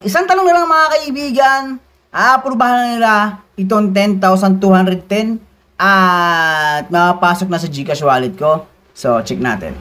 Isang tanong na lang mga kaibigan, aaprubahan na nila itong 10,210 at makapasok na sa GCash wallet ko. So, check natin.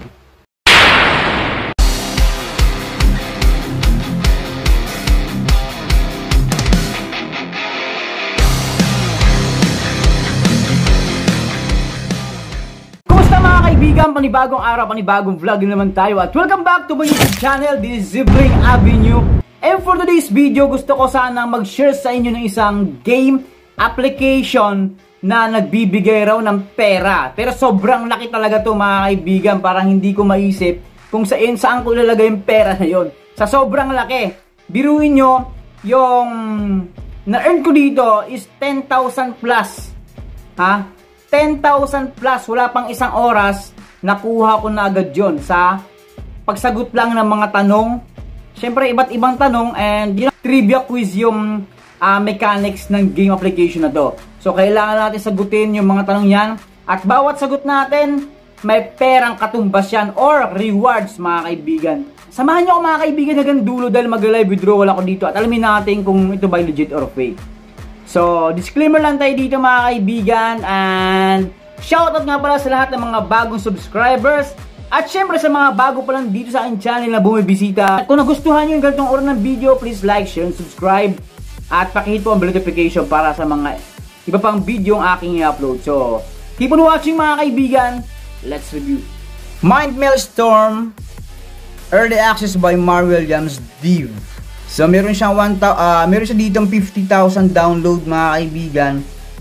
Kaibigan, panibagong araw, panibagong vlog naman tayo at welcome back to my YouTube channel. This is Zibling Avenue. And for today's video, gusto ko sanang mag-share sa inyo ng isang game application na nagbibigay raw ng pera. Pero sobrang laki talaga to mga kaibigan, parang hindi ko maisip kung saan ko ilalagay yung pera na yon. Sa sobrang laki, biruin nyo, yung na-earn ko dito is 10,000 plus. Ha? 10,000 plus, wala pang isang oras, nakuha ko na agad yun sa pagsagot lang ng mga tanong. Siyempre, iba't ibang tanong and trivia quiz yung mechanics ng game application na to. So, kailangan natin sagutin yung mga tanong yan. At bawat sagot natin, may perang katumbas yan or rewards mga kaibigan. Samahan nyo ako mga kaibigan hanggang dulo dahil mag-live withdrawal ako dito at alamin natin kung ito ba legit or fake. So, disclaimer lang tayo dito mga kaibigan and shoutout nga pala sa lahat ng mga bagong subscribers at syempre sa mga bago pa lang dito sa aking channel na bumibisita. At kung nagustuhan nyo yung ganitong uri ng video, please like, share, and subscribe at pakihit po ang bell notification para sa mga iba pang video ang aking i-upload. So, keep on watching mga kaibigan. Let's review. Mind Maelstrom Early Access by Mar Williams Div. So, meron siya ditong 50,000 download mga kaibigan.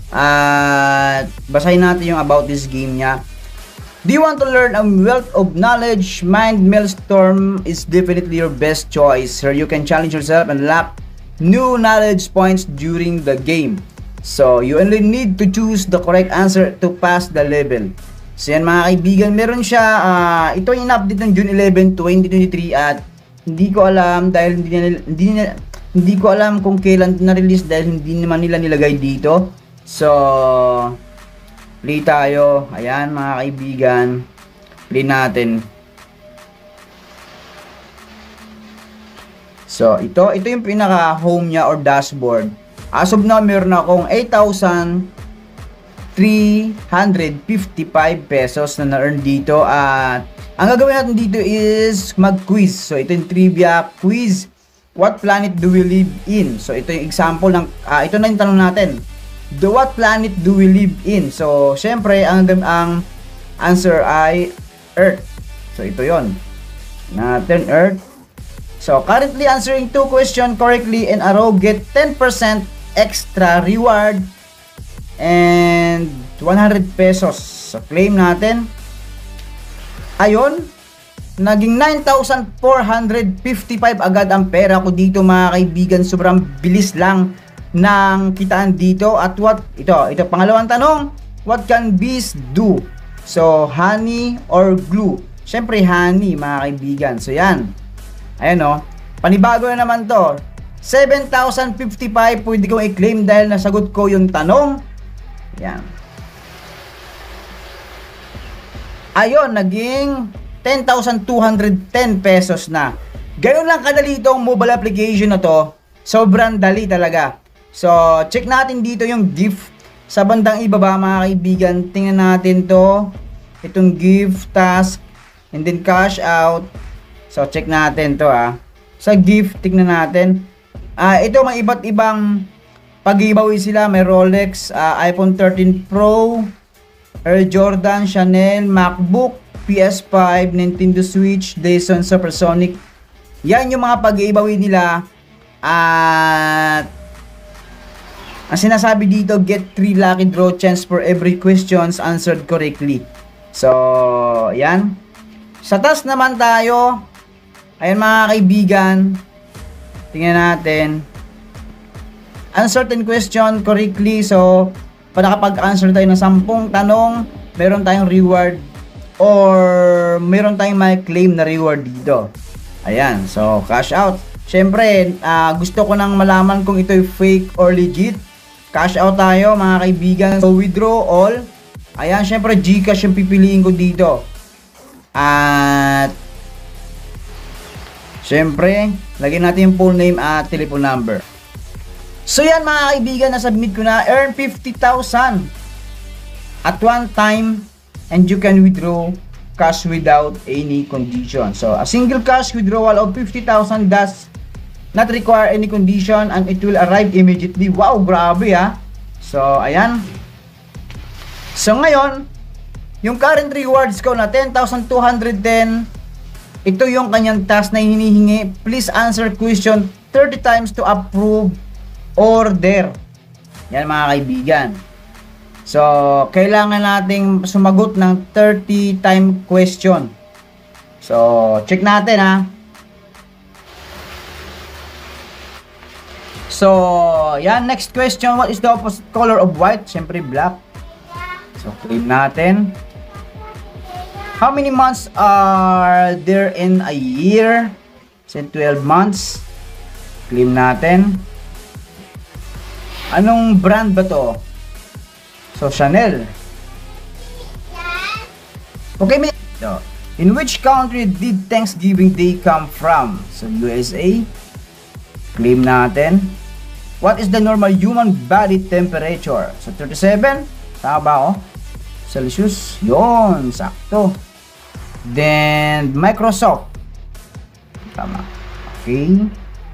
At basahin natin yung about this game niya. Do you want to learn a wealth of knowledge? Mind Maelstrom is definitely your best choice. Here you can challenge yourself and unlock new knowledge points during the game. So, you only need to choose the correct answer to pass the level. So, yan mga kaibigan, meron siya, ito yung in-update ng June 11, 2023 at hindi ko alam dahil hindi ko alam kung kailan na-release dahil hindi naman nila nilagay dito. So, play tayo. Ayan mga kaibigan. Play natin. So, ito yung pinaka-home niya or dashboard. As of now, meron akong 8,355 pesos na na-earn dito at ang gagawin natin dito is mag-quiz. So, ito yung trivia quiz. What planet do we live in? So, ito yung example ng, ito na yung tanong natin. What planet do we live in? So, syempre, ang answer ay Earth. So, ito yon. Natin Earth. So, currently answering 2 questions correctly in a row get 10% extra reward and 100 pesos. So, claim natin. Ayun, naging 9,455 agad ang pera ko dito mga kaibigan. Sobrang bilis lang ng kitaan dito. At ito pangalawang tanong, what can bees do? So, honey or glue? Syempre honey mga kaibigan. So, yan. Ayan o, panibago na naman to. 7,055 pwede kong i-claim dahil nasagot ko yung tanong. Yan. Ayun, naging 10,210 pesos na. Ganoon lang kadali itong mobile application na to. Sobrang dali talaga. So, check natin dito yung gift. Sa bandang ibaba mga kaibigan, tingnan natin to. Itong gift, task, and then cash out. So, check natin to Sa gift, tingnan natin. Ito may iba't ibang pag-giveaway sila. May Rolex, iPhone 13 Pro, Air Jordan, Chanel, MacBook, PS5, Nintendo Switch, Dyson Supersonic. Yan yung mga pag-giveaway nila. At ang sinasabi dito, get 3 lucky draw chance for every questions answered correctly. So, yan. Sa task naman tayo. Ayan mga kaibigan. Tingnan natin. Answer 10 question correctly. So, pag nakapag-answer tayo ng 10 tanong, meron tayong reward or meron tayong may claim na reward dito. Ayan, so cash out. Syempre, gusto ko nang malaman kung ito ay fake or legit. Cash out tayo mga kaibigan. So, withdraw all. Ayan, syempre GCash yung pipiliin ko dito. At syempre, Lagyan natin yung full name at telephone number. So yan mga kaibigan, na-submit ko na. Earn 50,000 at one time, and you can withdraw cash without any condition. So a single cash withdrawal of 50,000 does not require any condition and it will arrive immediately. Wow, grabe ha. So ayan. So ngayon, yung current rewards ko na 10,210, ito yung kanyang task na hinihingi. Please answer question 30 times to approve order. Yan mga kaibigan. So, kailangan nating sumagot ng 30 time question. So, check natin ha. So, yan. Next question. What is the opposite color of white? Siyempre, black. So, claim natin. How many months are there in a year? Say 12 months. Claim natin. Anong brand ba to? So, Chanel. Okay, so, in which country did Thanksgiving Day come from? So, USA. Claim natin. What is the normal human body temperature? So, 37. Tama ba ako? Celsius. Yun, sakto. Then, Microsoft. Tama. Okay.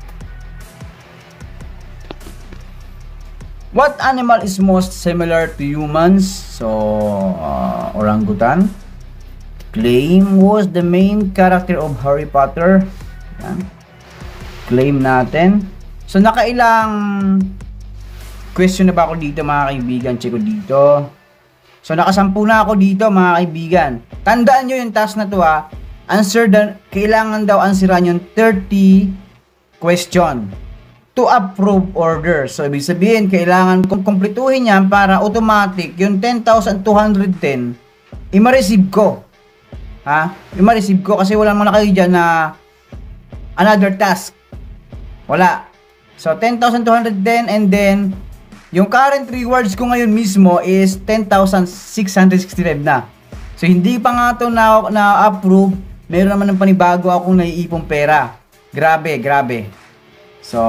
What animal is most similar to humans? So, orangutan. Claim was the main character of Harry Potter. Yan. Claim natin. So, nakailang question na ba ako dito mga kaibigan? Check ko dito. So, nakasampu na ako dito mga kaibigan. Tandaan nyo yung task na to ha. Kailangan daw answeran yung 30 question to approve order. So, ibig sabihin, kailangan kung kumpletuhin yan para automatic yung 10,210 i-receive ko. Ha? I-receive ko kasi wala naman kayo dyan na another task. Wala. So, 10,210 and then yung current rewards ko ngayon mismo is 10,665 na. So, hindi pa nga ito na-approve. Meron naman ng panibago akong naiipong pera. Grabe, grabe. So,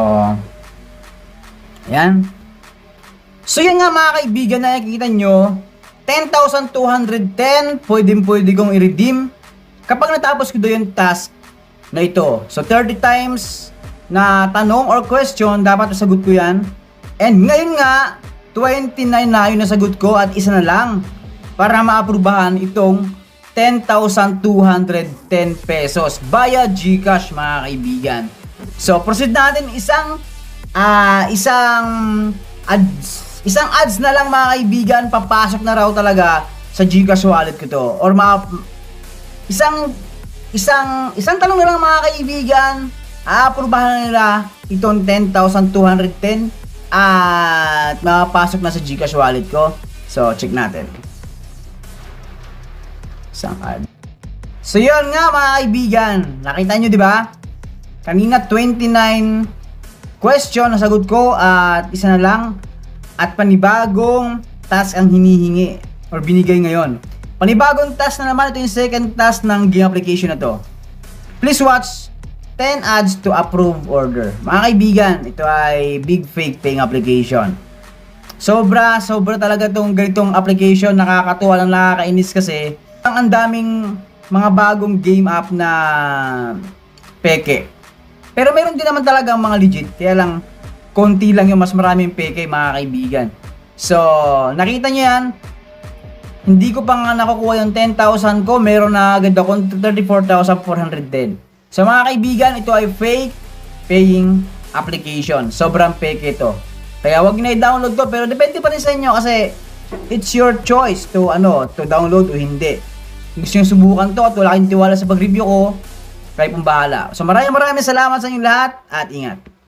yan. So, yan nga mga kaibigan, nakikita nyo, 10,210, pwede kong i-redeem kapag natapos ko doon yung task na ito. So, 30 times na tanong or question, dapat nasagot ko yan. And ngayon nga, 29 na yung nasagot ko at isa na lang para maaprubahan itong 10,210 pesos via GCash mga kaibigan. So, proceed natin isang ads na lang mga kaibigan, papasok na raw talaga sa GCash wallet ko to. Or isang tanong na lang mga kaibigan, aaprubahan na nila itong 10,210 at mapasok na sa GCash wallet ko. So, check natin. Isang ad. So, yun nga mga kaibigan. Nakita nyo, di ba? Kanina, 29 question nasagot ko at isa na lang. At panibagong task ang hinihingi or binigay ngayon. Panibagong task na naman. Ito yung second task ng game application na to. Please watch 10 ads to approve order. Mga kaibigan, ito ay big fake paying application. Sobra talaga tong ganitong application. Nakakatuwa lang, nakakainis kasi ang daming mga bagong game app na peke. Pero meron din naman talaga mga legit. Kaya lang, konti lang yung mas maraming peke mga kaibigan. So, nakita nyo yan. Hindi ko pa nga nakukuha yung 10,000 ko. Meron na agad ako 34,410. So mga kaibigan, ito ay fake paying application. Sobrang fake ito. Kaya wag na i-download to, pero depende pa rin sa inyo kasi it's your choice to download o hindi. Kung gusto nyo subukan to at wala kayong tiwala sa pag-review ko, kayo pong bahala. So maraming salamat sa inyong lahat at ingat.